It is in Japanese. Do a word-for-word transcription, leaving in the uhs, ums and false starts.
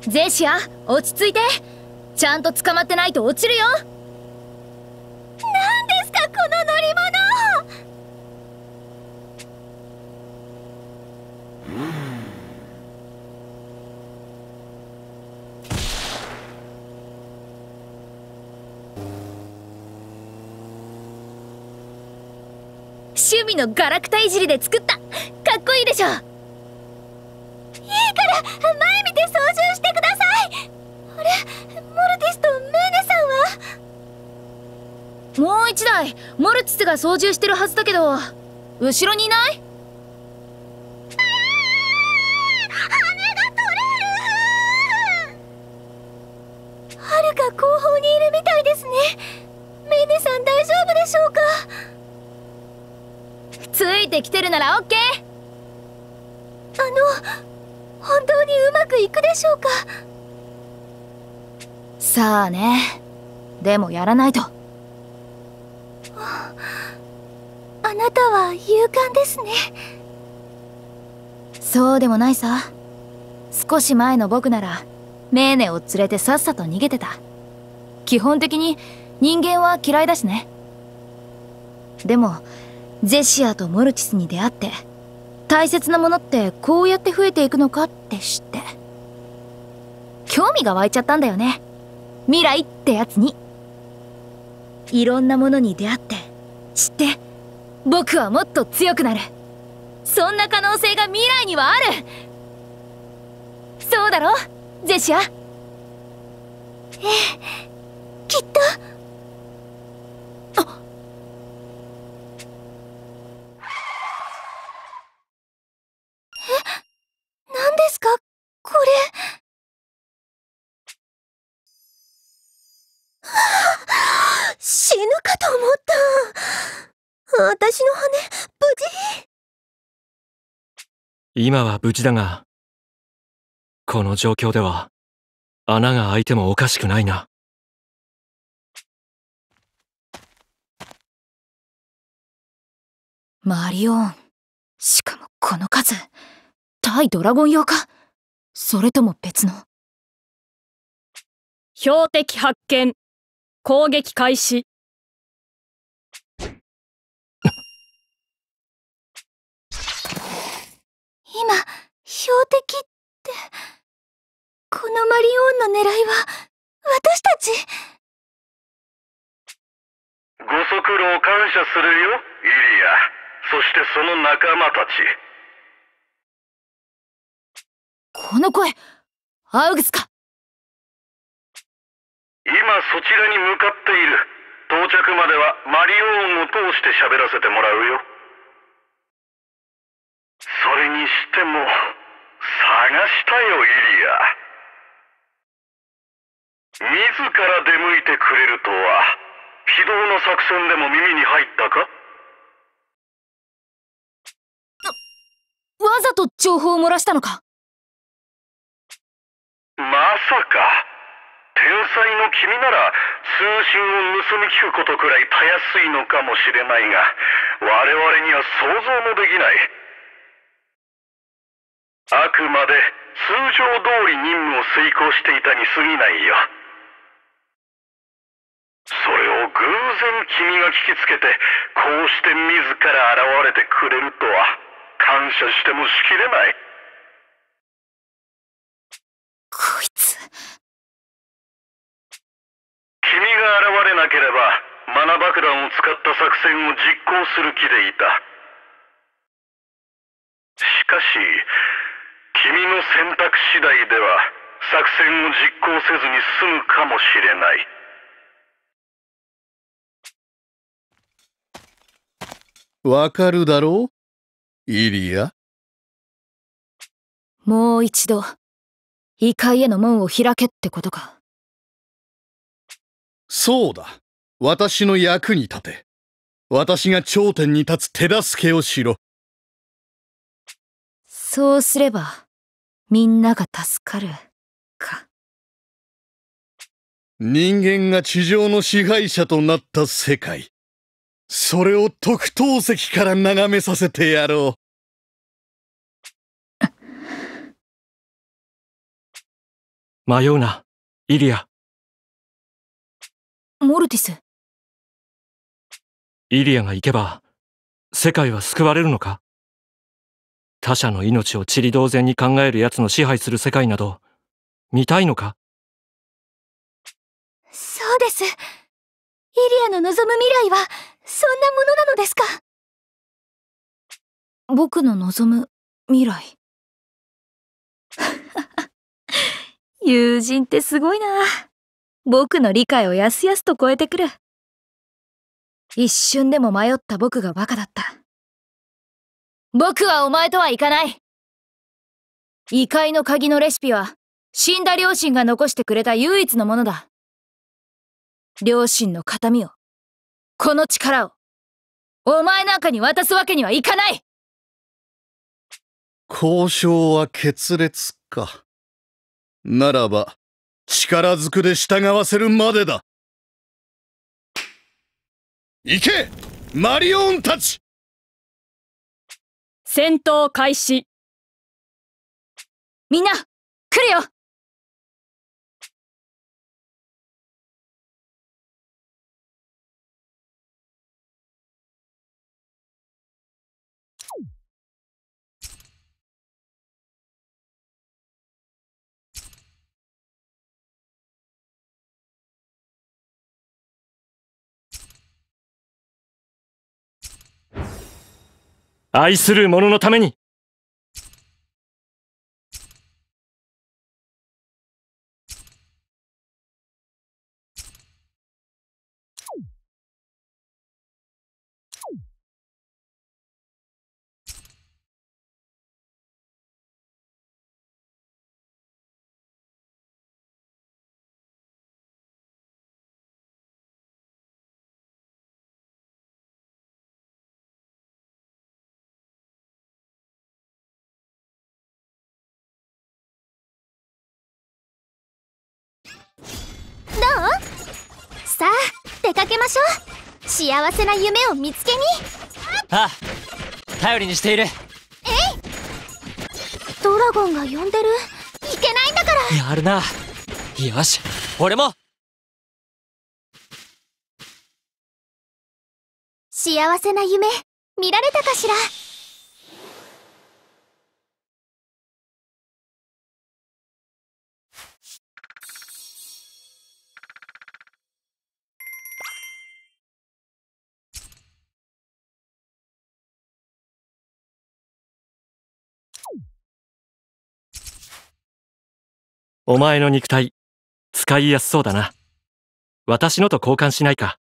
ゼシア、落ち着いて。ちゃんと捕まってないと落ちるよ。 何ですかこの乗り物。 趣味のガラクタいじりで作った。かっこいいでしょ。いいから前見て操縦してください。あれ、モルティスとメーネさんは？ もう一台モルティスが操縦してるはずだけど、後ろにいない？ 羽が取れる。はるか後方にいるみたいですね。メーネさん大丈夫でしょうか？ ついてきてるならオッケー。 あの、本当にうまくいくでしょうか？ さあね。でもやらないと。 あなたは勇敢ですね。 そうでもないさ。少し前の僕ならメーネを連れてさっさと逃げてた。基本的に人間は嫌いだしね。でもゼシアとモルティスに出会って、大切なものってこうやって増えていくのかって知って、興味が湧いちゃったんだよね。未来ってやつに。いろんなものに出会って知って、僕はもっと強くなる。そんな可能性が未来にはある。そうだろゼシア？ええ、 きっと。 あ、 何ですかこれ。死ぬかと思った。私の羽、無事？ 今は無事だが、この状況では穴が開いてもおかしくないな。 マリオン。しかもこの数、対ドラゴン用か？それとも別の？ 標的発見。攻撃開始。 今、標的って、このマリオンの狙いは私たち？ ご足労感謝するよ、イリア。そしてその仲間たち。 この声、アウグスか？ 今そちらに向かっている。到着まではマリオーンを通して喋らせてもらうよ。それにしても、探したよ、イリア。自ら出向いてくれるとは、非道の作戦でも耳に入ったか？ わざと情報を漏らしたのか？ まさか。天才の君なら通信を盗み聞くことくらいたやすいのかもしれないが、我々には想像もできない。あくまで通常通り任務を遂行していたに過ぎないよ。それを偶然君が聞きつけて、こうして自ら現れてくれるとは感謝してもしきれない。 こいつ。 君が現れなければマナ爆弾を使った作戦を実行する気でいた。しかし君の選択次第では作戦を実行せずに済むかもしれない。 わかるだろう、イリア。 もう一度異界への門を開けってことか。 そうだ。私の役に立て。私が頂点に立つ手助けをしろ。 そうすればみんなが助かるか。 人間が地上の支配者となった世界。それを特等席から眺めさせてやろ迷うな、イリア。 モルティス。 イリアが行けば、世界は救われるのか？他者の命を塵同然に考える奴の支配する世界など、見たいのか？ そうです。イリアの望む未来は、そんなものなのですか？ 僕の望む未来。友人ってすごいな。僕の理解をやすやすと超えてくる。一瞬でも迷った僕がバカだった。僕はお前とはいかない。異界の鍵のレシピは、死んだ両親が残してくれた唯一のものだ。両親の形見を、この力を、お前なんかに渡すわけにはいかない。 交渉は決裂か。ならば、力ずくで従わせるまでだ。行け、マリオンたち！ 戦闘開始。 みんな、来るよ！ 愛する者のために。 さあ、出かけましょう。幸せな夢を見つけに。 ああ、頼りにしている。 ドラゴンが呼んでる。いけないんだから。 やるな。よし、俺も。 幸せな夢見られたかしら。 お前の肉体、使いやすそうだな。私のと交換しないか？